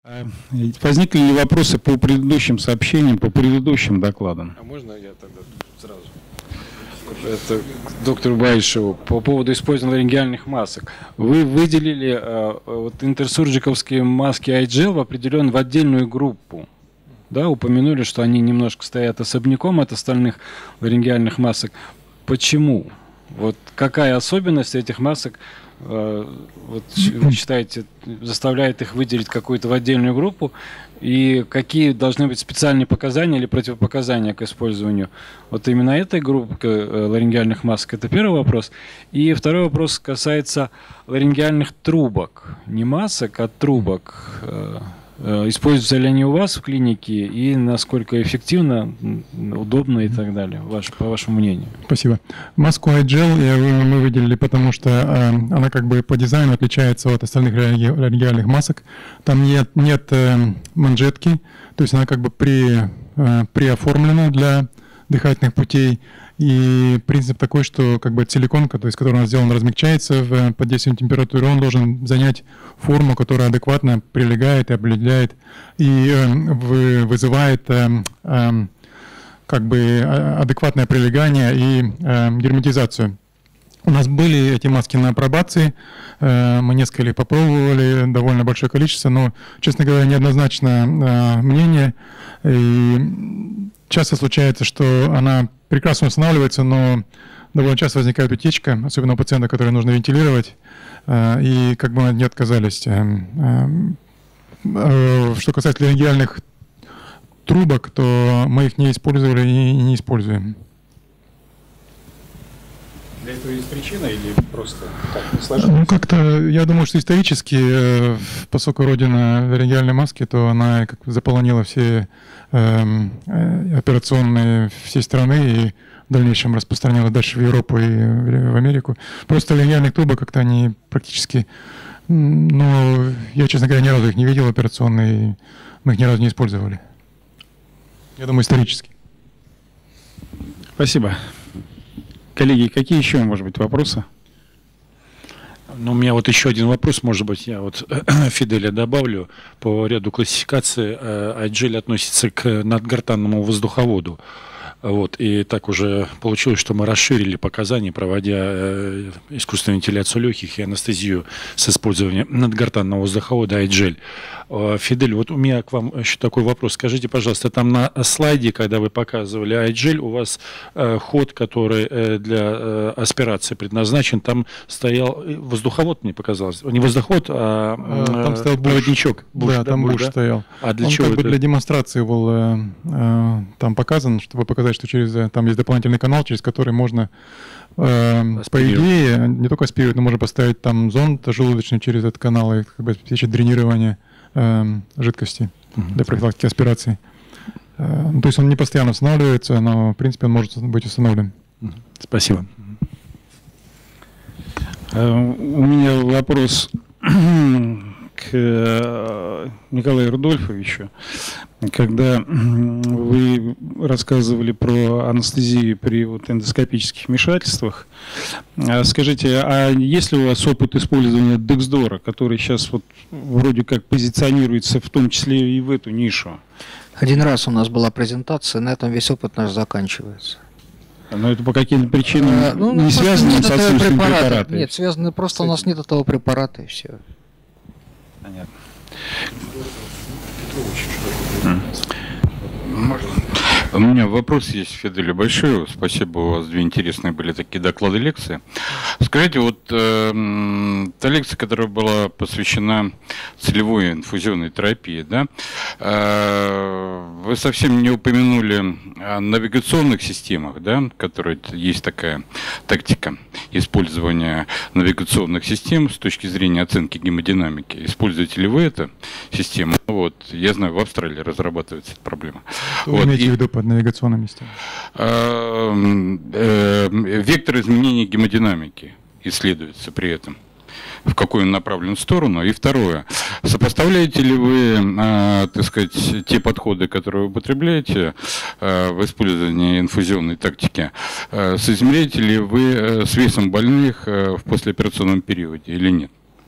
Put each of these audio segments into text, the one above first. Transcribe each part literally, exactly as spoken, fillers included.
Возникли ли вопросы по предыдущим сообщениям, по предыдущим докладам? А можно я тогда сразу? Это к доктору Баишеву. По поводу использования ларингеальных масок. Вы выделили э, вот, интерсурджиковские маски айджел в определен в отдельную группу. Да, упомянули, что они немножко стоят особняком от остальных ларингеальных масок. Почему? Вот какая особенность этих масок, э, вот, вы считаете, заставляет их выделить какую-то в отдельную группу? И какие должны быть специальные показания или противопоказания к использованию вот именно этой группы э, ларингеальных масок? Это первый вопрос. И второй вопрос касается ларингеальных трубок. Не масок, а трубок. Э, Используются ли они у вас в клинике и насколько эффективно, удобно и так далее, ваш, по вашему мнению? Спасибо. Маску айджел мы выделили, потому что э, она как бы по дизайну отличается от остальных ларингеальных масок. Там нет, нет э, манжетки, то есть она как бы при, э, преоформлена для дыхательных путей. И принцип такой, что как бы силикон, то есть, который у нас сделан, размягчается в, под действием температуры, он должен занять форму, которая адекватно прилегает и облегает, и э, вы, вызывает э, э, как бы адекватное прилегание и э, герметизацию. У нас были эти маски на апробации, э, мы несколько их попробовали, довольно большое количество, но, честно говоря, неоднозначное э, мнение. И часто случается, что она прекрасно устанавливается, но довольно часто возникает утечка, особенно у пациента, который нужно вентилировать, и как бы мы не отказались. Что касается ларингеальных трубок, то мы их не использовали и не используем. Для этого есть причина или просто так не сложилось? Ну, как-то, я думаю, что исторически, поскольку родина ларингеальной маски, то она как бы заполонила все э, операционные всей страны и в дальнейшем распространила дальше в Европу и в Америку. Просто ларингеальных трубок как-то они практически, ну, я, честно говоря, ни разу их не видел операционные, мы их ни разу не использовали. Я думаю, исторически. Спасибо. Коллеги, какие еще, может быть, вопросы? Ну, у меня вот еще один вопрос, может быть, я вот Фиделя добавлю. По ряду классификации айджел относится к надгортанному воздуховоду. Вот, и так уже получилось, что мы расширили показания, проводя э, искусственную вентиляцию легких и анестезию с использованием надгортанного воздуховода айджел. Э, Фидель, вот у меня к вам еще такой вопрос. Скажите, пожалуйста, там на слайде, когда вы показывали айджел, у вас э, ход, который э, для э, аспирации предназначен, там стоял воздуховод, мне показалось. Не воздуховод, а э, там стоял проводничок. Буш, да, там буш да? стоял. А для Он чего как это? бы для демонстрации был э, э, там показан, чтобы показать, что через там есть дополнительный канал, через который можно, э, по идее, не только аспирировать, но можно поставить там зонд желудочный через этот канал и как бы обеспечить дренирование э, жидкости uh-huh. для профилактики аспирации. Э, то есть он не постоянно устанавливается, но в принципе он может быть установлен. Uh-huh. Спасибо. Uh, у меня вопрос к Николаю Рудольфовичу. Когда вы рассказывали про анестезию при вот эндоскопических вмешательствах, скажите, а есть ли у вас опыт использования Дексдора, который сейчас вот вроде как позиционируется в том числе и в эту нишу? Один раз у нас была презентация, на этом весь опыт наш заканчивается. Но это по каким-то причинам а, ну, не связано с отсутствием препарата. препарата? Нет, связано просто у нас нет этого препарата и все. Понятно. У меня вопрос есть, Фиделю, большой. Спасибо, у вас две интересные были такие доклады, лекции. Скажите, вот э, та лекция, которая была посвящена целевой инфузионной терапии, да, э, вы совсем не упомянули о навигационных системах, да, которые есть такая тактика использования навигационных систем с точки зрения оценки гемодинамики. Используете ли вы эту систему? Вот, я знаю, в Австралии разрабатывается эта проблема. Что вот, вы имеете и, в виду под навигационными системами? Э, э, вектор изменения гемодинамики исследуется при этом. В какую он направлен сторону. И второе. Сопоставляете ли вы, э, так сказать, те подходы, которые вы употребляете э, в использовании инфузионной тактики, э, соизмеряете ли вы э, с весом больных э, в послеоперационном периоде или нет?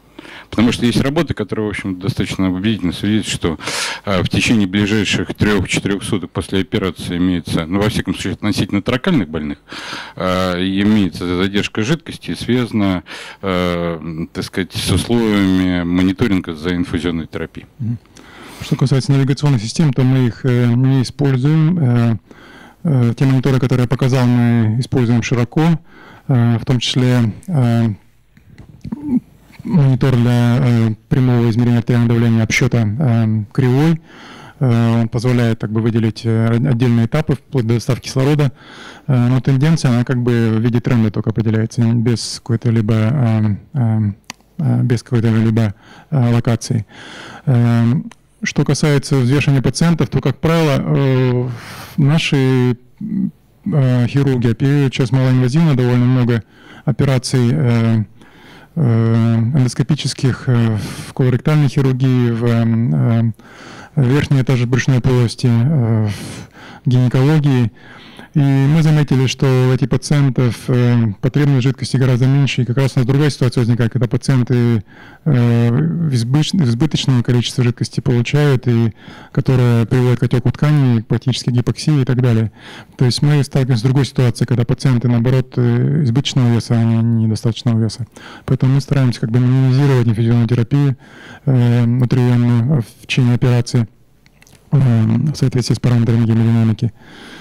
Потому что есть работы, которые, в общем, достаточно убедительно свидетельствуют, что а, в течение ближайших трех-четырех суток после операции имеется, ну, во всяком случае, относительно торакальных больных, а, имеется задержка жидкости, связана, а, так сказать, с условиями мониторинга за инфузионной терапией. Что касается навигационных систем, то мы их э, не используем. Э, э, те мониторы, которые я показал, мы используем широко, э, в том числе э, монитор для э, прямого измерения артериального давления, обсчета э, кривой. Э, он позволяет так бы выделить э, отдельные этапы вплоть до доставки кислорода. Э, но тенденция, она как бы в виде тренда только определяется, без какой-то либо э, э, без какой-то либо э, локации. Э, Что касается взвешивания пациентов, то, как правило, наши хирурги оперируют сейчас малоинвазивно, довольно много операций эндоскопических в колоректальной хирургии, в верхней этаже брюшной полости, в гинекологии. И мы заметили, что у этих пациентов э, потребность жидкости гораздо меньше. И как раз у нас другая ситуация возникает, когда пациенты э, избыч, избыточного количества жидкости получают, и которая приводит к отеку тканей, практически гипоксии и так далее. То есть мы сталкиваемся с другой ситуацией, когда пациенты, наоборот, избыточного веса, а не недостаточного веса. Поэтому мы стараемся как бы минимизировать инфузионную терапию э, внутривенную в течение операции э, в соответствии с параметрами гемодинамики.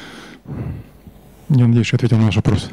Я надеюсь, что ответил на ваш вопрос.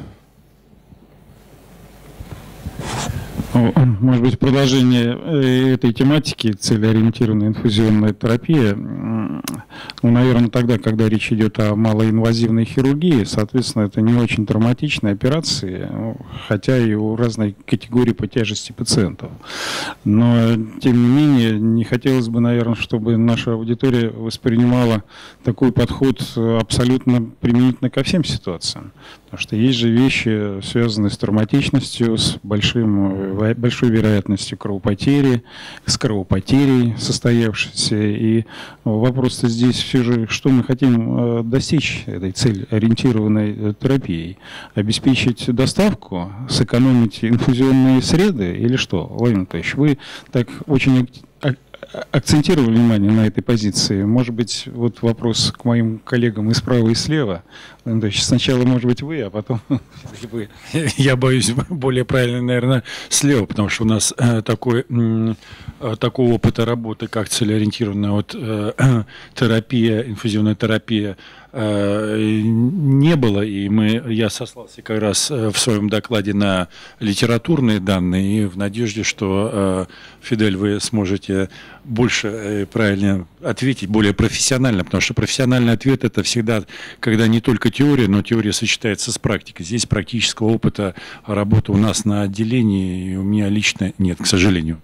Может быть, продолжение этой тематики, целеориентированная инфузионная терапия, ну, наверное, тогда, когда речь идет о малоинвазивной хирургии, соответственно, это не очень травматичные операции, хотя и у разной категории по тяжести пациентов. Но, тем не менее, не хотелось бы, наверное, чтобы наша аудитория воспринимала такой подход абсолютно применительно ко всем ситуациям. Потому что есть же вещи, связанные с травматичностью, с большим, большой вероятностью кровопотери, с кровопотерей состоявшейся. И вопрос-то здесь все же, что мы хотим достичь этой цель-ориентированной терапией? Обеспечить доставку, сэкономить инфузионные среды или что? Владимир Анатольевич, вы так очень акцентировали внимание на этой позиции. Может быть, вот вопрос к моим коллегам и справа, и слева. Сначала, может быть, вы, а потом вы. Я боюсь, более правильно, наверное, слева, потому что у нас э, такой, э, такого опыта работы, как целеориентированная вот, э, терапия, инфузионная терапия, э, не было. И мы, я сослался как раз в своем докладе на литературные данные, и в надежде, что, э, Фидель, вы сможете больше э, правильно ответить, более профессионально, потому что профессиональный ответ – это всегда, когда не только теория, но теория сочетается с практикой. Здесь практического опыта работы у нас на отделении, и у меня лично нет, к сожалению.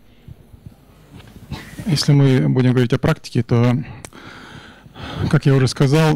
Если мы будем говорить о практике, то, как я уже сказал,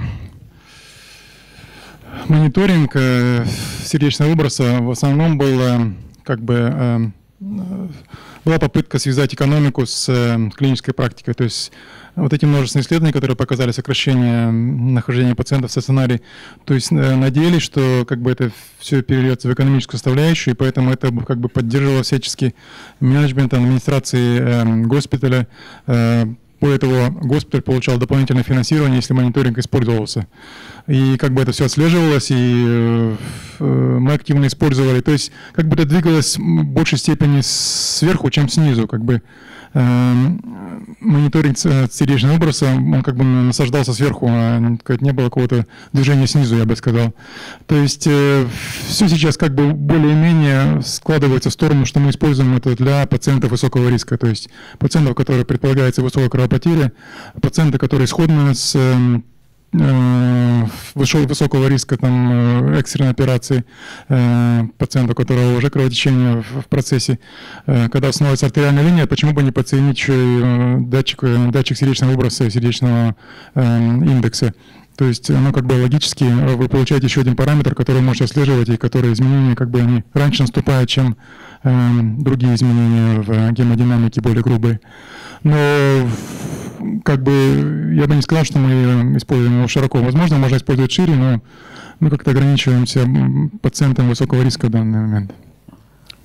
мониторинг сердечного выброса в основном был, как бы, была попытка связать экономику с клинической практикой. То есть вот эти множественные исследования, которые показали сокращение нахождения пациентов в стационаре, то есть надеялись, что как бы это все перельется в экономическую составляющую, и поэтому это как бы поддерживало всячески менеджмент администрации э, госпиталя. Э, Более того, госпиталь получал дополнительное финансирование, если мониторинг использовался. И как бы это все отслеживалось, и э, мы активно использовали. То есть как бы это двигалось в большей степени сверху, чем снизу. Как бы э, мониторинг сердечного выброса, он как бы насаждался сверху, а не было какого-то движения снизу, я бы сказал. То есть э, все сейчас как бы более-менее складывается в сторону, что мы используем это для пациентов высокого риска. То есть пациентов, которые предполагается высокая кровопотеря, пациенты, которые сходны с э, высокого риска там, экстренной операции, э, пациента, у которого уже кровотечение в, в процессе. Э, когда устанавливается артериальная линия, почему бы не подсоединить еще и э, датчик, датчик сердечного выброса и сердечного э, индекса? То есть, оно как бы логически, вы получаете еще один параметр, который можете отслеживать, и которые изменения как бы они раньше наступают, чем э, другие изменения в гемодинамике более грубые. Но как бы я бы не сказал, что мы используем его широко. Возможно, можно использовать шире, но мы как-то ограничиваемся пациентам высокого риска в данный момент.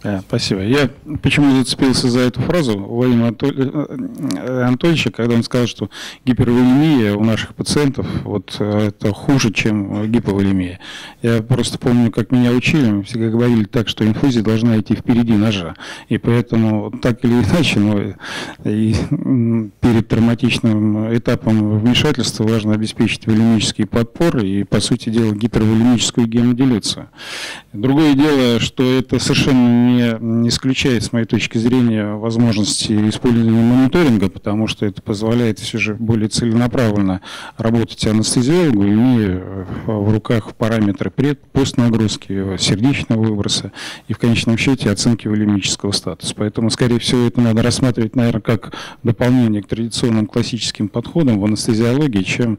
Да, спасибо. Я почему зацепился за эту фразу Владимира Анатольевича, когда он сказал, что гиперволемия у наших пациентов вот, это хуже, чем гиповолемия. Я просто помню, как меня учили, мы всегда говорили так, что инфузия должна идти впереди ножа. И поэтому так или иначе, но и перед травматичным этапом вмешательства важно обеспечить волемический подпор и, по сути дела, гиперволемическую гемодилюцию. Другое дело, что это совершенно не не исключает, с моей точки зрения, возможности использования мониторинга, потому что это позволяет все же более целенаправленно работать анестезиологу, имея в руках параметры пред, постнагрузки, сердечного выброса и в конечном счете оценки волемического статуса. Поэтому, скорее всего, это надо рассматривать, наверное, как дополнение к традиционным классическим подходам в анестезиологии, чем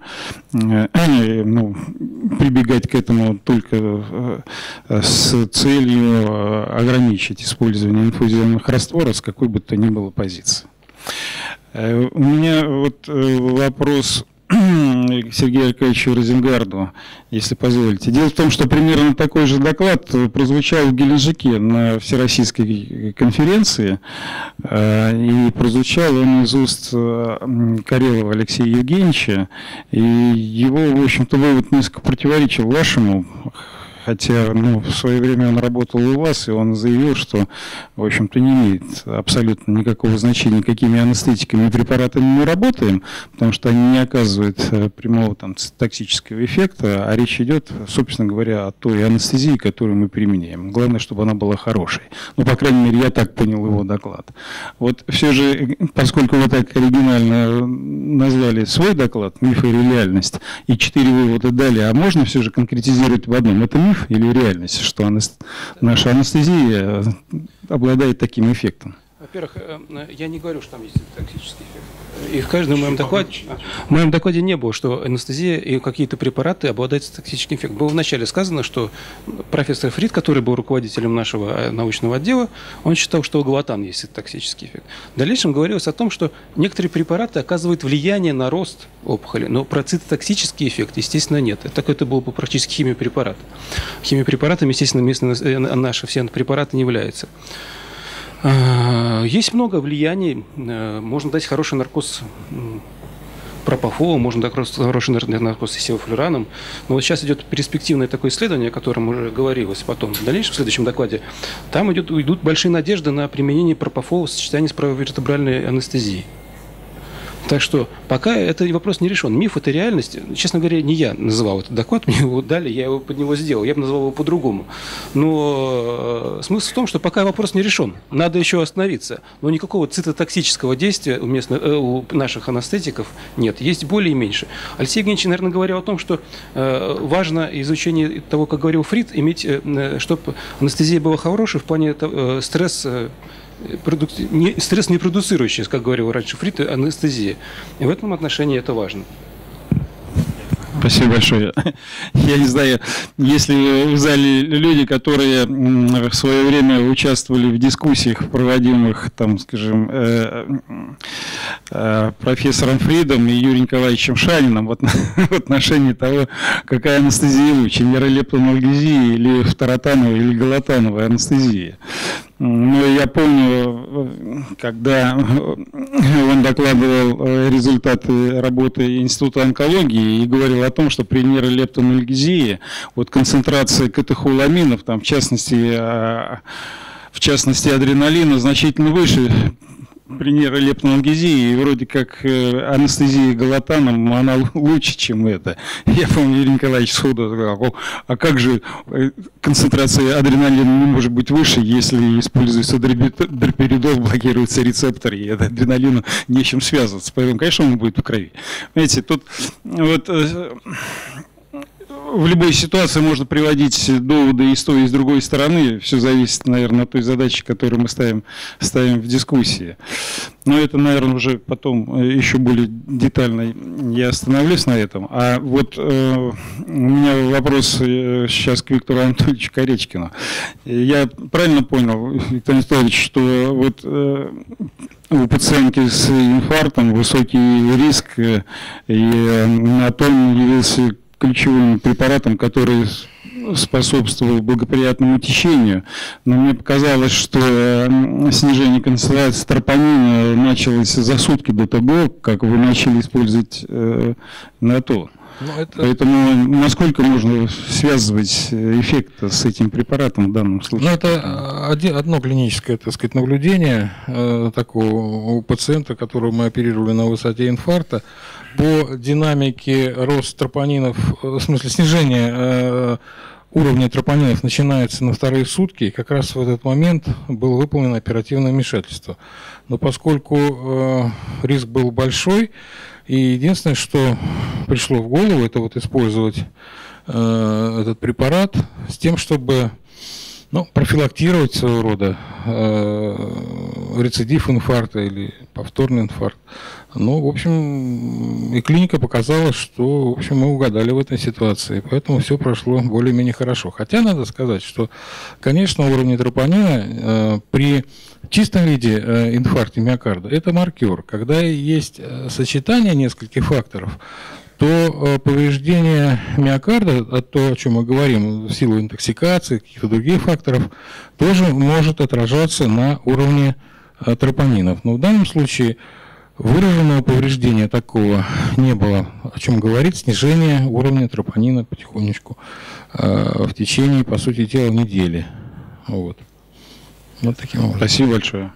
ну, прибегать к этому только с целью ограничить использование инфузионных растворов с какой бы то ни было позиции. У меня вот вопрос к Сергею Аркадьевичу Розенгарду, если позволите. Дело в том, что примерно такой же доклад прозвучал в Геленджике на Всероссийской конференции, и прозвучал он из уст Карелова Алексея Евгеньевича, и его, в общем-то, вывод несколько противоречил вашему. Хотя ну, в свое время он работал у вас, и он заявил, что, в общем-то, не имеет абсолютно никакого значения, какими анестетиками и препаратами мы работаем, потому что они не оказывают прямого там, токсического эффекта, а речь идет, собственно говоря, о той анестезии, которую мы применяем. Главное, чтобы она была хорошей. Ну, по крайней мере, я так понял его доклад. Вот все же, поскольку вы так оригинально назвали свой доклад «Миф и реальность» и четыре вывода дали, а можно все же конкретизировать в одном? Это миф или реальность, что анест... наша анестезия обладает таким эффектом? Во-первых, я не говорю, что там есть токсический эффект. И в каждом моем докладе, в моем докладе не было, что анестезия и какие-то препараты обладают токсическим эффектом. Было вначале сказано, что профессор Фрид, который был руководителем нашего научного отдела, он считал, что глотан есть токсический эффект. В дальнейшем говорилось о том, что некоторые препараты оказывают влияние на рост опухоли, но про цитотоксический эффект, естественно, нет. Так это был бы практически химиопрепарат. Химиопрепаратами, естественно, местные, наши все препараты не являются. Есть много влияний. Можно дать хороший наркоз пропофолом, можно дать хороший наркоз севофлюраном. Но вот сейчас идет перспективное такое исследование, о котором уже говорилось потом в дальнейшем, в следующем докладе. Там идет, идут большие надежды на применение пропофола в сочетании с правовертебральной анестезией. Так что пока этот вопрос не решен. Миф – это реальность. Честно говоря, не я называл этот доклад, мне его дали, я его под него сделал. Я бы назвал его по-другому. Но смысл в том, что пока вопрос не решен. Надо еще остановиться. Но никакого цитотоксического действия у, местных, у наших анестетиков нет. Есть более и меньше. Алексей Евгеньевич, наверное, говорил о том, что важно изучение того, как говорил Фрид, иметь, чтобы анестезия была хорошей в плане стресса, Продук... не, стресс не продуцирующий, как говорил раньше Фрид, анестезия. И в этом отношении это важно. Спасибо большое. Я не знаю, если в зале люди, которые в свое время участвовали в дискуссиях, проводимых, там, скажем, профессором Фридом и Юрием Николаевичем Шаниным в отношении того, какая анестезия лучше, нейролептоанальгезия или фторотановая или галатановая анестезия. Но я помню, когда он докладывал результаты работы Института онкологии и говорил о том, что при нейролептоанальгезии вот концентрация катехоламинов, там, в частности, в частности адреналина, значительно выше при нейролептоанальгезии, и вроде как анестезия галатаном, она лучше, чем это. Я помню, Юрий Николаевич сходу сказал, а как же концентрация адреналина не может быть выше, если используется дроперидол, блокируется рецептор, и это адреналину не с чем связываться. Поэтому, конечно, он будет в крови. Знаете, тут вот в любой ситуации можно приводить доводы и с той, и с другой стороны. Все зависит, наверное, от той задачи, которую мы ставим, ставим в дискуссии. Но это, наверное, уже потом еще более детально я остановлюсь на этом. А вот э, у меня вопрос сейчас к Виктору Анатольевичу Коречкину. Я правильно понял, Виктор Анатольевич, что вот э, у пациентки с инфарктом высокий риск, и натон явился ключевым препаратом, который способствовал благоприятному течению, но мне показалось, что снижение концентрации тропонина началось за сутки до того, как вы начали использовать э, НАТО. Ну, это... Поэтому насколько можно связывать эффект с этим препаратом в данном случае? Ну, это один, одно клиническое, так сказать, наблюдение э, такого у пациента, которого мы оперировали на высоте инфаркта. По динамике роста тропонинов, в смысле снижения э, уровня тропонинов начинается на вторые сутки, как раз в этот момент было выполнено оперативное вмешательство. Но поскольку э, риск был большой, и единственное, что пришло в голову, это вот использовать э, этот препарат с тем, чтобы ну, профилактировать своего рода э, рецидив инфаркта или повторный инфаркт. Ну, в общем, и клиника показала, что, в общем, мы угадали в этой ситуации, поэтому все прошло более-менее хорошо. Хотя надо сказать, что, конечно, уровень тропонина э, при чистом виде э, инфаркта миокарда – это маркер. Когда есть э, сочетание нескольких факторов, то э, повреждение миокарда, а то, о чем мы говорим, в силу интоксикации, каких-то других факторов, тоже может отражаться на уровне э, тропонинов. Но в данном случае выраженного повреждения такого не было, о чем говорит снижение уровня тропонина потихонечку э, в течение, по сути дела, недели. Вот. Вот таким образом. Спасибо большое.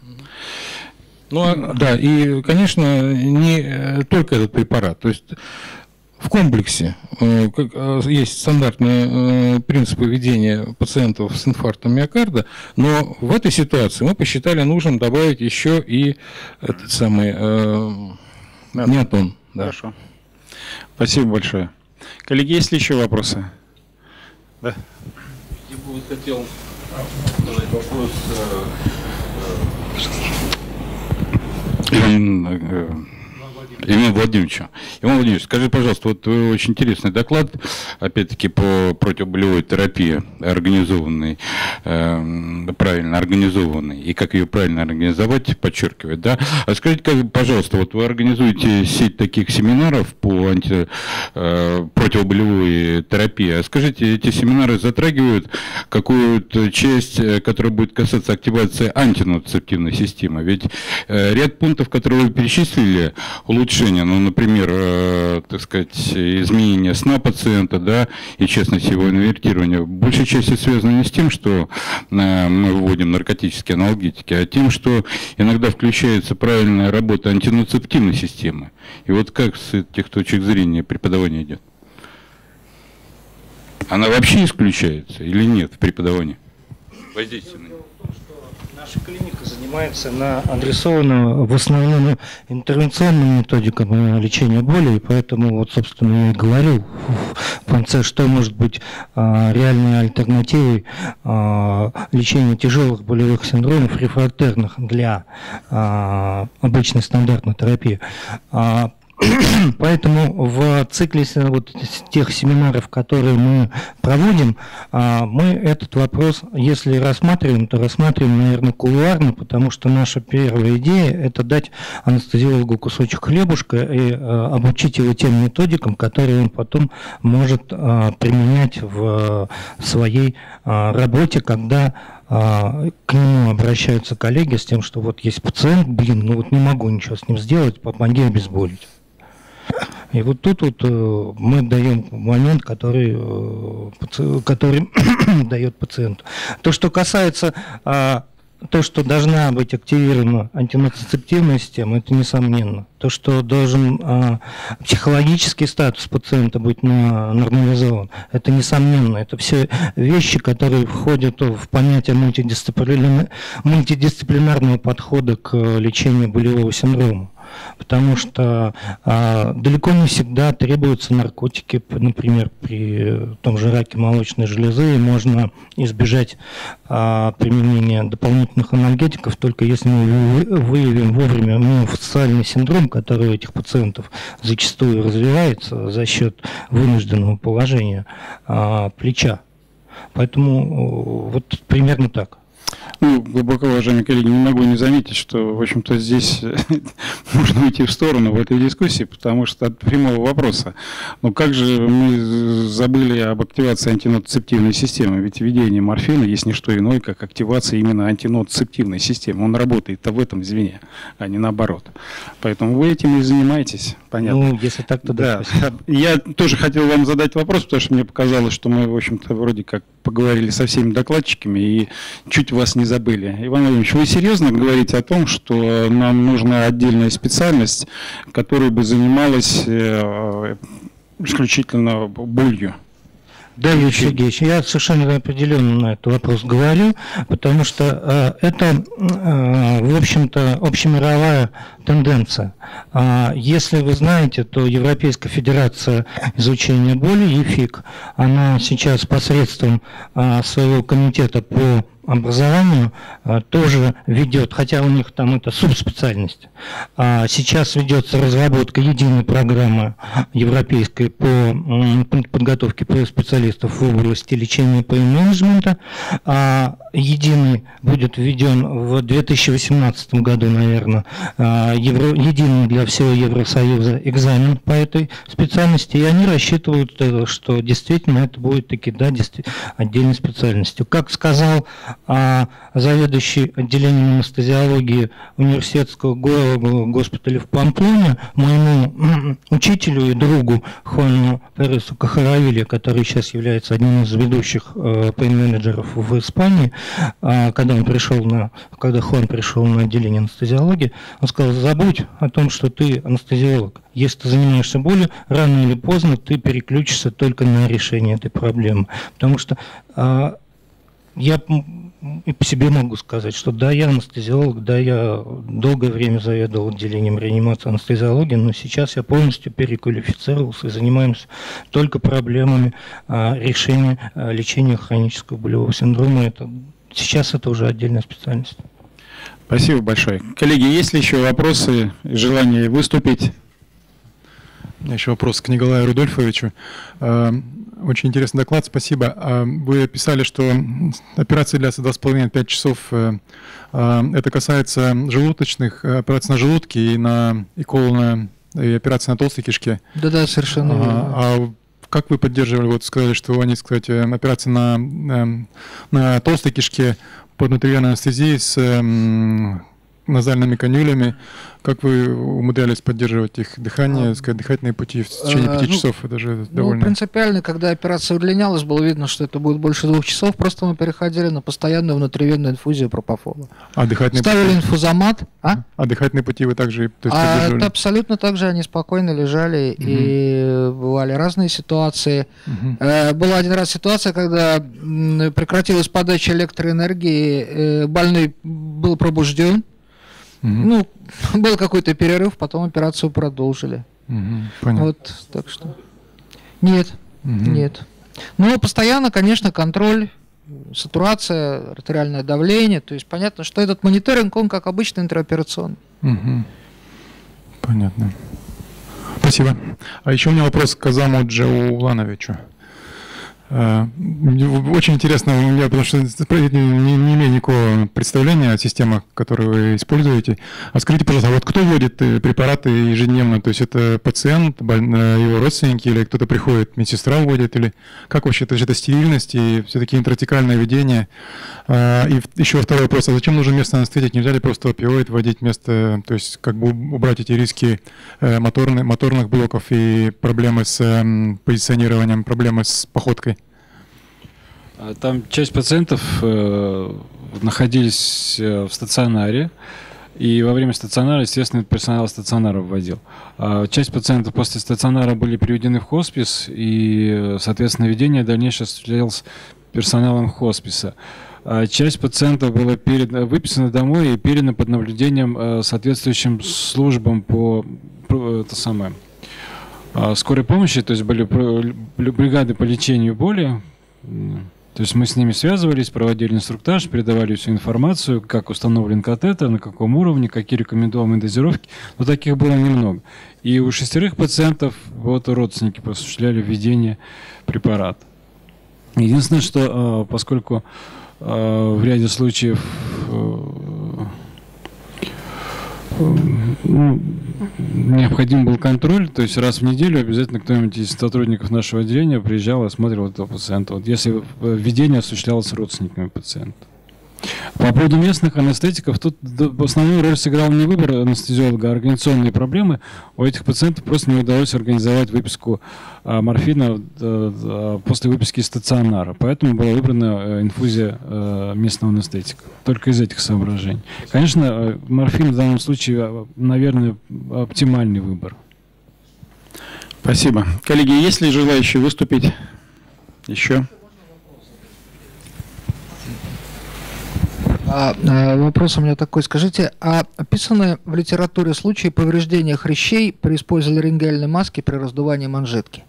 Ну, а, да, и, конечно, не только этот препарат. То есть в комплексе э, как, э, есть стандартные э, принципы ведения пациентов с инфарктом миокарда, но в этой ситуации мы посчитали нужным добавить еще и этот самый э, неотон. Да. Хорошо. Спасибо большое. Коллеги, есть ли еще вопросы? Да. Я бы вот хотел задать вопрос Ивану Ивану Владимировичу. Иван Владимирович, скажи, пожалуйста, вот очень интересный доклад, опять-таки, по противоболевой терапии, организованной, э, правильно организованной, и как ее правильно организовать, подчеркивает, да? А скажите, как, пожалуйста, вот вы организуете сеть таких семинаров по анти, э, противоболевой терапии, а скажите, эти семинары затрагивают какую-то часть, которая будет касаться активации антинуцептивной системы? Ведь э, ряд пунктов, которые вы перечислили, улучшение, ну, например, э, так сказать, изменение сна пациента, да, и, в частности, его инвертирование, в большей части связано не с тем, что э, мы вводим наркотические аналгетики, а тем, что иногда включается правильная работа антинуцептивной системы. И вот как с этих точек зрения преподавание идет? Она вообще исключается или нет в преподавании? Воздействие на нее. Наша клиника занимается на адресованную в основном интервенционным методикам лечения боли, и поэтому, вот, собственно, я и говорил в конце, что может быть а, реальной альтернативой а, лечения тяжелых болевых синдромов, рефрактерных для а, обычной стандартной терапии. А, Поэтому в цикле вот тех семинаров, которые мы проводим, мы этот вопрос, если рассматриваем, то рассматриваем, наверное, кулуарно, потому что наша первая идея – это дать анестезиологу кусочек хлебушка и обучить его тем методикам, которые он потом может применять в своей работе, когда к нему обращаются коллеги с тем, что вот есть пациент, блин, ну вот не могу ничего с ним сделать, помоги обезболить. И вот тут вот мы даем момент, который, который дает пациенту. То, что касается то, что должна быть активирована антинуцептивная система, это несомненно. То, что должен а, психологический статус пациента быть на, нормализован, это несомненно. Это все вещи, которые входят в понятие мультидисциплинар, мультидисциплинарного подхода к лечению болевого синдрома. Потому что а, далеко не всегда требуются наркотики, например, при том же раке молочной железы, и можно избежать а, применения дополнительных анальгетиков, только если мы выявим вовремя миофасциальный синдром, который у этих пациентов зачастую развивается за счет вынужденного положения а, плеча. Поэтому вот примерно так. Ну, глубоко уважаемые коллеги, не могу не заметить, что, в общем-то, здесь можно уйти в сторону в этой дискуссии, потому что от прямого вопроса. Ну, как же мы забыли об активации антиноцептивной системы? Ведь введение морфина есть не что иное, как активация именно антиноцептивной системы. Он работает-то в этом звене, а не наоборот. Поэтому вы этим и занимаетесь, понятно. Ну, если так, то да. Да. Я тоже хотел вам задать вопрос, потому что мне показалось, что мы, в общем-то, вроде как поговорили со всеми докладчиками и чуть вас не забыли. Иван Владимирович, вы серьезно говорите о том, что нам нужна отдельная специальность, которая бы занималась э, исключительно болью? Да, Юрий Сергеевич, я совершенно определенно на этот вопрос говорю, потому что э, это, э, в общем-то, общемировая тенденция. А если вы знаете, то Европейская федерация изучения боли, ЕФИК, она сейчас посредством э, своего комитета по образованию а, тоже ведет, хотя у них там это субспециальность. А, сейчас ведется разработка единой программы европейской по м, подготовке специалистов в области лечения и пейн-менеджмента. А, единый будет введен в две тысячи восемнадцатом году, наверное, а, евро, единый для всего Евросоюза экзамен по этой специальности, и они рассчитывают, что действительно это будет таки, да, отдельной специальностью. Как сказал а заведующий отделением анестезиологии университетского госпиталя в Памплоне, моему учителю и другу Хуану Пересу Кахаравиле, который сейчас является одним из ведущих э, пейн-менеджеров в Испании, э, когда он пришел на, когда Хуан пришел на отделение анестезиологии, он сказал: забудь о том, что ты анестезиолог. Если ты занимаешься болью, рано или поздно ты переключишься только на решение этой проблемы. Потому что э, я и по себе могу сказать, что да, я анестезиолог, да, я долгое время заведовал отделением реанимации анестезиологии, но сейчас я полностью переквалифицировался и занимаемся только проблемами а, решения а, лечения хронического болевого синдрома. Это, сейчас это уже отдельная специальность. Спасибо большое. Коллеги, есть ли еще вопросы, желание выступить? У меня еще вопрос к Николаю Рудольфовичу. Очень интересный доклад, спасибо. Вы писали, что операция длится два с половиной — пять часов. Это касается желудочных, операций на желудке и на и колона, и операции на толстой кишке. Да-да, совершенно верно. А как вы поддерживали, вот сказали, что они, кстати, операции на, на толстой кишке под внутривенной анестезией с назальными канюлями. Как вы умудрялись поддерживать их дыхание, сказать, дыхательные пути в течение пяти часов? Это же довольно... Ну, принципиально, когда операция удлинялась, было видно, что это будет больше двух часов, просто мы переходили на постоянную внутривенную инфузию пропофола. А дыхательные Ставили пути? инфузомат. А? а дыхательные пути вы также то есть, а поддерживали? Это абсолютно так же, они спокойно лежали, угу. И бывали разные ситуации. Угу. Э, была один раз ситуация, когда прекратилась подача электроэнергии, больной был пробужден. Угу. Ну, был какой-то перерыв, потом операцию продолжили. Угу, понятно. Вот, так что. Нет, угу. Нет. Но постоянно, конечно, контроль, сатурация, артериальное давление. То есть понятно, что этот мониторинг, он как обычно интероперационный. Угу. Понятно. Спасибо. А еще у меня вопрос к Азаму Джаулановичу. Очень интересно у меня, потому что не, не имею никакого представления о системах, которые вы используете. А скажите, пожалуйста, вот кто вводит препараты ежедневно? То есть это пациент, его родственники, или кто-то приходит, медсестра вводит, или как вообще? То есть это стерильность и все-таки интратекальное введение. И еще второй вопрос, а зачем нужен местный анестетик? Нельзя ли просто опиоид вводить вместо, то есть как бы убрать эти риски моторных, моторных блоков и проблемы с позиционированием, проблемы с походкой? Там часть пациентов э, находились э, в стационаре, и во время стационара, естественно, персонал стационара вводил. А часть пациентов после стационара были переведены в хоспис, и, соответственно, ведение дальнейшее осуществлялось персоналом хосписа. А часть пациентов была перед, выписана домой и передана под наблюдением э, соответствующим службам по, по это самое, э, скорой помощи, то есть были бригады по лечению боли. То есть мы с ними связывались, проводили инструктаж, передавали всю информацию, как установлен катетер, на каком уровне, какие рекомендуемые дозировки. Но таких было немного. И у шестерых пациентов вот родственники осуществляли введение препарата. Единственное, что поскольку в ряде случаев ну, необходим был контроль, то есть раз в неделю обязательно кто-нибудь из сотрудников нашего отделения приезжал и осматривал этого пациента. Вот если введение осуществлялось с родственниками пациента. По поводу местных анестетиков, тут основную роль сыграл не выбор анестезиолога, а организационные проблемы. У этих пациентов просто не удалось организовать выписку а, морфина а, после выписки из стационара. Поэтому была выбрана инфузия а, местного анестетика. Только из этих соображений. Конечно, морфин в данном случае, наверное, оптимальный выбор. Спасибо. Коллеги, есть ли желающие выступить еще? А, а, вопрос у меня такой. Скажите, а описаны в литературе случаи повреждения хрящей при использовании рентгенальной маски при раздувании манжетки?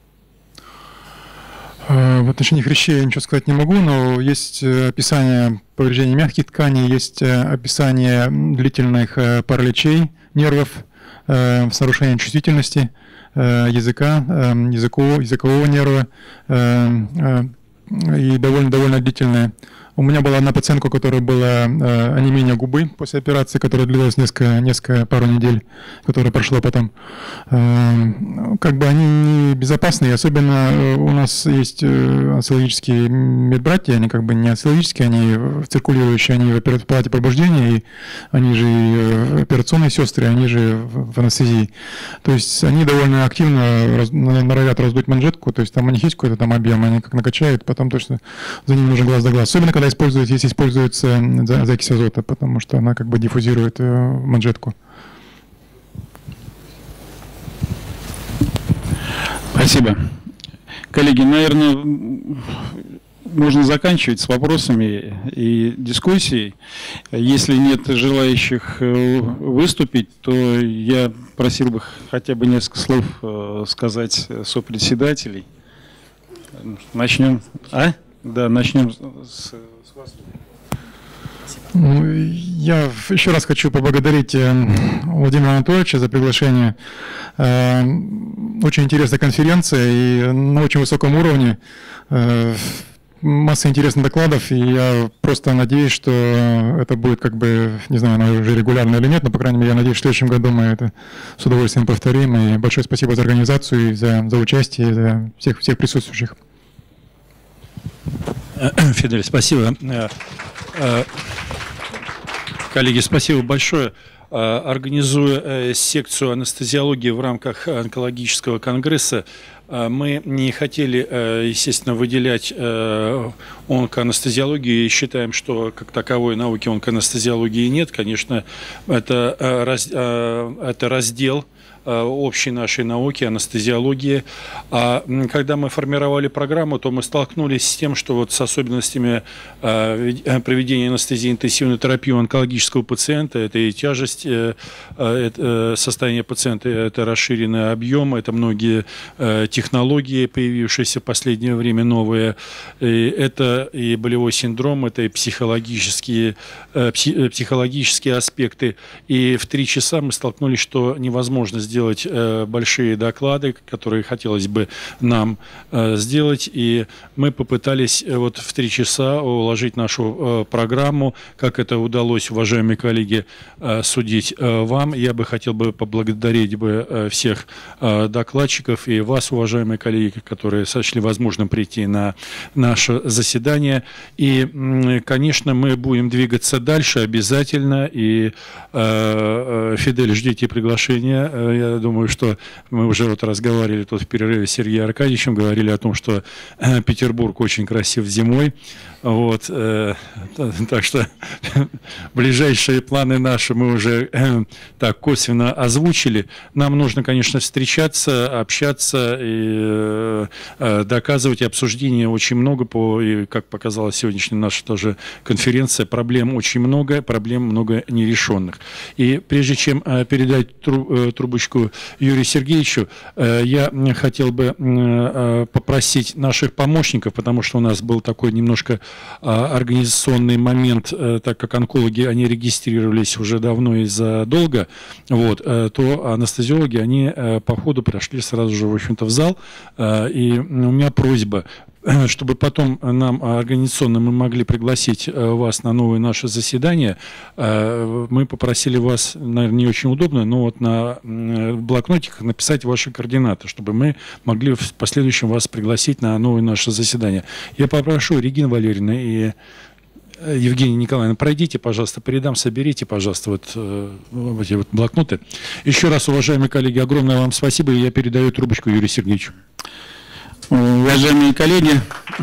В отношении хрящей я ничего сказать не могу, но есть описание повреждений мягких тканей, есть описание длительных параличей нервов с нарушением чувствительности языка, языкового, языкового нерва и довольно, довольно длительное. У меня была одна пациентка, у которой была э, онемение губы после операции, которая длилась несколько, несколько пару недель, которая прошла потом. Э, как бы они не безопасны, особенно э, у нас есть э, онкологические медбратья, они как бы не онкологические, они циркулирующие, они в палате пробуждения, и они же и э, операционные сестры, они же в, в анестезии. То есть они довольно активно раз, норовят раздуть манжетку, то есть там у них есть какой-то там объем, они как накачают, потом точно за ним нужен глаз да глаз. Особенно когда используют, если используется закись азота, потому что она как бы диффузирует э, манжетку. Спасибо. Коллеги, наверное, можно заканчивать с вопросами и дискуссией. Если нет желающих выступить, то я просил бы хотя бы несколько слов сказать сопредседателей. Начнем. А? Да, начнем с, с вас. Ну, я еще раз хочу поблагодарить Владимира Анатольевича за приглашение. Очень интересная конференция и на очень высоком уровне. Масса интересных докладов, и я просто надеюсь, что это будет как бы, не знаю, оно уже регулярно или нет, но, по крайней мере, я надеюсь, что в следующем году мы это с удовольствием повторим. И большое спасибо за организацию, и за, за участие, и за всех, всех присутствующих. Фидель, спасибо. Коллеги, спасибо большое. Организуя секцию анестезиологии в рамках онкологического конгресса, мы не хотели, естественно, выделять онкоанестезиологию и считаем, что как таковой науки онкоанестезиологии нет. Конечно, это, это раздел общей нашей науки, анестезиологии. А когда мы формировали программу, то мы столкнулись с тем, что вот с особенностями проведения анестезии интенсивной терапии у онкологического пациента, это и тяжесть состояния пациента, это расширенный объем, это многие технологии, появившиеся в последнее время новые, и это и болевой синдром, это и психологические, психологические аспекты. И в три часа мы столкнулись, что невозможно сделать сделать э, большие доклады, которые хотелось бы нам э, сделать, и мы попытались э, вот в три часа уложить нашу э, программу. Как это удалось, уважаемые коллеги, э, судить э, вам. Я бы хотел бы поблагодарить бы э, всех э, докладчиков и вас, уважаемые коллеги, которые сочли возможным прийти на наше заседание. И, э, конечно, мы будем двигаться дальше обязательно, и э, э, Фидель, ждите приглашения. Э, Я думаю, что мы уже вот разговаривали тут в перерыве с Сергеем Аркадьевичем, говорили о том, что э, Петербург очень красив зимой. Вот, э, так что ближайшие планы наши мы уже э, так косвенно озвучили. Нам нужно, конечно, встречаться, общаться и э, доказывать. И обсуждения очень много, по, и, как показала сегодняшняя наша тоже конференция, проблем очень много, проблем много нерешенных. И прежде чем э, передать тру, э, трубочку Юрию Сергеевичу, э, я хотел бы э, попросить наших помощников, потому что у нас был такой немножко организационный момент, так как онкологи, они регистрировались уже давно и задолго, вот, то анестезиологи, они по ходу прошли сразу же, в общем-то, в зал. И у меня просьба чтобы потом нам организационно мы могли пригласить вас на новое наше заседание, мы попросили вас, наверное, не очень удобно, но вот на блокнотиках написать ваши координаты, чтобы мы могли в последующем вас пригласить на новое наше заседание. Я попрошу Регину Валерьевну и Евгения Николаевна, пройдите, пожалуйста, по рядам, соберите, пожалуйста, вот, вот эти вот блокноты. Еще раз, уважаемые коллеги, огромное вам спасибо, и я передаю трубочку Юрию Сергеевичу. Уважаемые коллеги,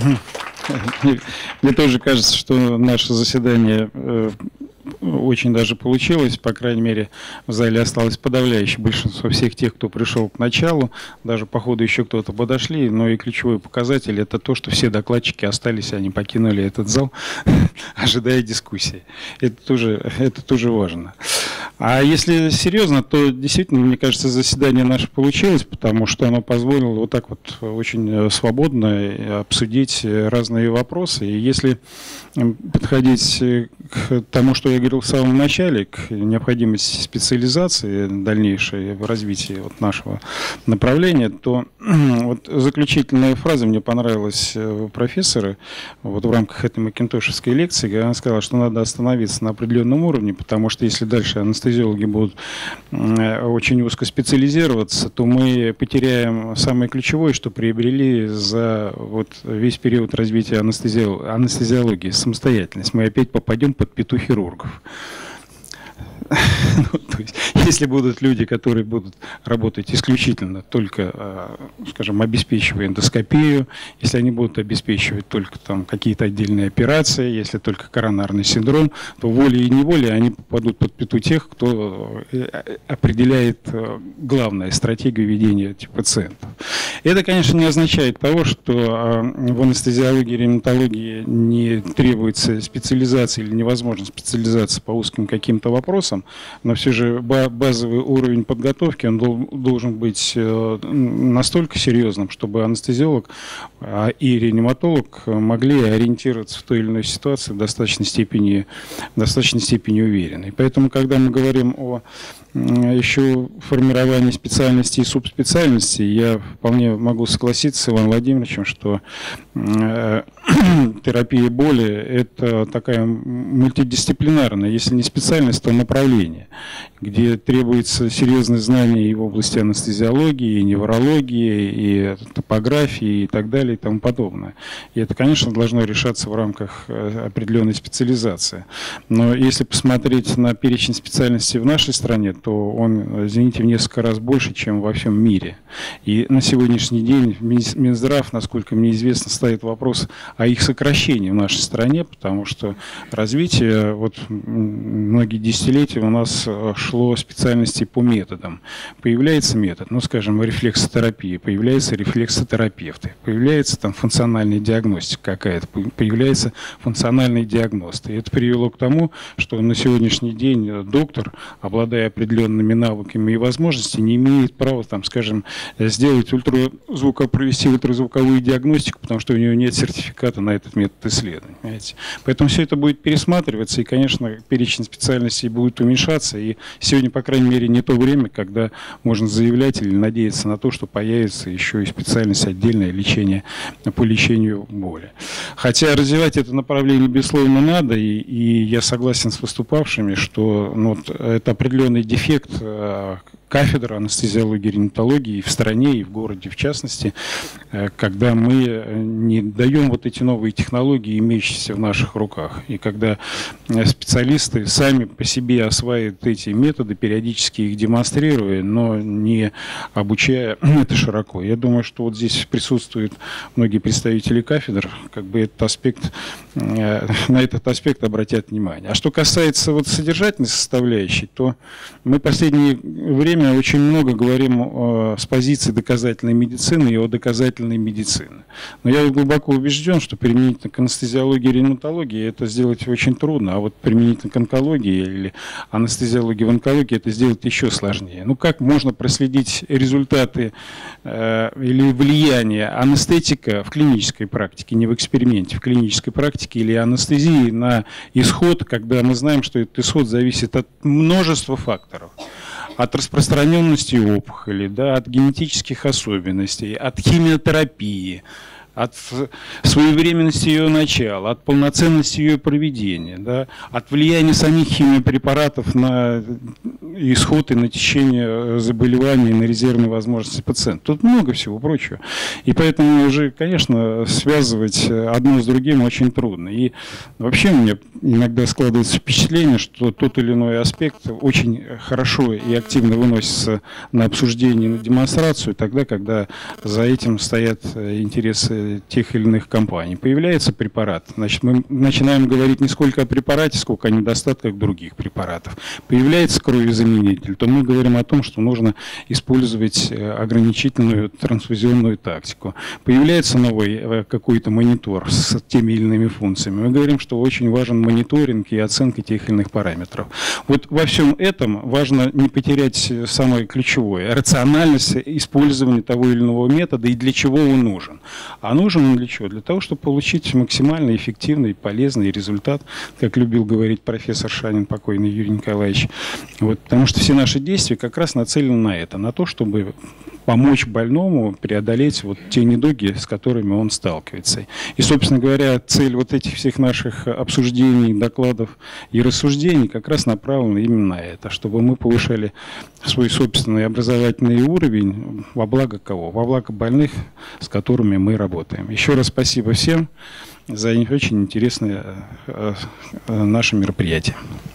мне тоже кажется, что наше заседание очень даже получилось, по крайней мере, в зале осталось подавляющее большинство всех тех, кто пришел к началу, даже по ходу еще кто-то подошли, но и ключевой показатель – это то, что все докладчики остались, они покинули этот зал, ожидая дискуссии. Это тоже, это тоже важно. А если серьезно, то действительно, мне кажется, заседание наше получилось, потому что оно позволило вот так вот очень свободно обсудить разные вопросы. И если подходить к тому, что я говорил в самом начале, к необходимости специализации дальнейшей в развитии вот нашего направления, то вот заключительная фраза мне понравилась у профессора вот в рамках этой макинтошевской лекции, когда она сказала, что надо остановиться на определенном уровне, потому что если дальше анестезиологи будут очень узко специализироваться, то мы потеряем самое ключевое, что приобрели за вот весь период развития анестезиологии, анестезиологии самостоятельность. Мы опять попадем под пету хирургов. Ну, то есть, если будут люди, которые будут работать исключительно только, скажем, обеспечивая эндоскопию, если они будут обеспечивать только там какие-то отдельные операции, если только коронарный синдром, то волей и неволей они попадут под пету тех, кто определяет главную стратегию ведения этих пациентов. Это, конечно, не означает того, что в анестезиологии и реаниматологии не требуется специализация или невозможно специализация по узким каким-то вопросам, но все же базовый уровень подготовки он должен быть настолько серьезным, чтобы анестезиолог и реаниматолог могли ориентироваться в той или иной ситуации в достаточной степени, в достаточной степени уверенно. И поэтому, когда мы говорим о еще формировании специальностей и субспециальностей, я вполне могу согласиться с Иваном Владимировичем, что терапия боли – это такая мультидисциплинарная, если не специальность, то направление, где требуется серьезное знание и в области анестезиологии, и неврологии, и топографии, и так далее, и тому подобное. И это, конечно, должно решаться в рамках определенной специализации. Но если посмотреть на перечень специальностей в нашей стране, то он, извините, в несколько раз больше, чем во всем мире. И на сегодняшний день Минздрав, насколько мне известно, ставит вопрос о их сокращении в нашей стране, потому что развитие, вот многие десятилетия у нас шло специальности по методам. Появляется метод, ну, скажем, рефлексотерапия, появляются рефлексотерапевты, появляется там функциональная диагностика какая-то, появляется функциональный диагност. И это привело к тому, что на сегодняшний день доктор, обладая определенными навыками и возможностями, не имеет права, там, скажем, сделать ультразвук, провести ультразвуковую диагностику, потому что у него нет сертификата на этот метод исследований. Понимаете? Поэтому все это будет пересматриваться, и, конечно, перечень специальностей будет уменьшаться. И сегодня, по крайней мере, не то время, когда можно заявлять или надеяться на то, что появится еще и специальность отдельное лечение по лечению боли. Хотя развивать это направление, безусловно, надо, и, и я согласен с выступавшими, что ну, вот, это определенный дефект кафедры анестезиологии и реаниматологии и в стране, и в городе в частности, когда мы не даем вот эти новые технологии, имеющиеся в наших руках. И когда специалисты сами по себе осваивают эти методы, периодически их демонстрируя, но не обучая это широко. Я думаю, что вот здесь присутствуют многие представители кафедр, как бы этот аспект, на этот аспект обратят внимание. А что касается вот содержательной составляющей, то мы в последнее время очень много говорим о, с позиции доказательной медицины и о доказательной медицине. Но я глубоко убежден, что применительно к анестезиологии и реаниматологии это сделать очень трудно, а вот применительно к онкологии или анестезиологии в онкологии это сделать еще сложнее. Ну как можно проследить результаты э, или влияние анестетика в клинической практике, не в эксперименте, в клинической практике или анестезии на исход, когда мы знаем, что этот исход зависит от множества факторов. От распространенности опухоли, да, от генетических особенностей, от химиотерапии, от своевременности ее начала, от полноценности ее проведения, да, от влияния самих химиопрепаратов на исход и на течение заболеваний, на резервные возможности пациента. Тут много всего прочего. И поэтому уже, конечно, связывать одно с другим очень трудно. И вообще у меня иногда складывается впечатление, что тот или иной аспект очень хорошо и активно выносится на обсуждение, на демонстрацию, тогда, когда за этим стоят интересы тех или иных компаний. Появляется препарат, значит, мы начинаем говорить не сколько о препарате, сколько о недостатках других препаратов. Появляется кровезаменитель, то мы говорим о том, что нужно использовать ограничительную трансфузионную тактику. Появляется новый какой-то монитор с теми или иными функциями. Мы говорим, что очень важен мониторинг и оценка тех или иных параметров. Вот во всем этом важно не потерять самое ключевое – рациональность использования того или иного метода и для чего он нужен. А нужен он для чего? Для того, чтобы получить максимально эффективный, полезный результат, как любил говорить профессор Шанин, покойный Юрий Николаевич. Вот, потому что все наши действия как раз нацелены на это, на то, чтобы помочь больному преодолеть вот те недуги, с которыми он сталкивается. И, собственно говоря, цель вот этих всех наших обсуждений, докладов и рассуждений как раз направлена именно на это, чтобы мы повышали свой собственный образовательный уровень во благо кого? Во благо больных, с которыми мы работаем. Еще раз спасибо всем за очень интересное наше мероприятие.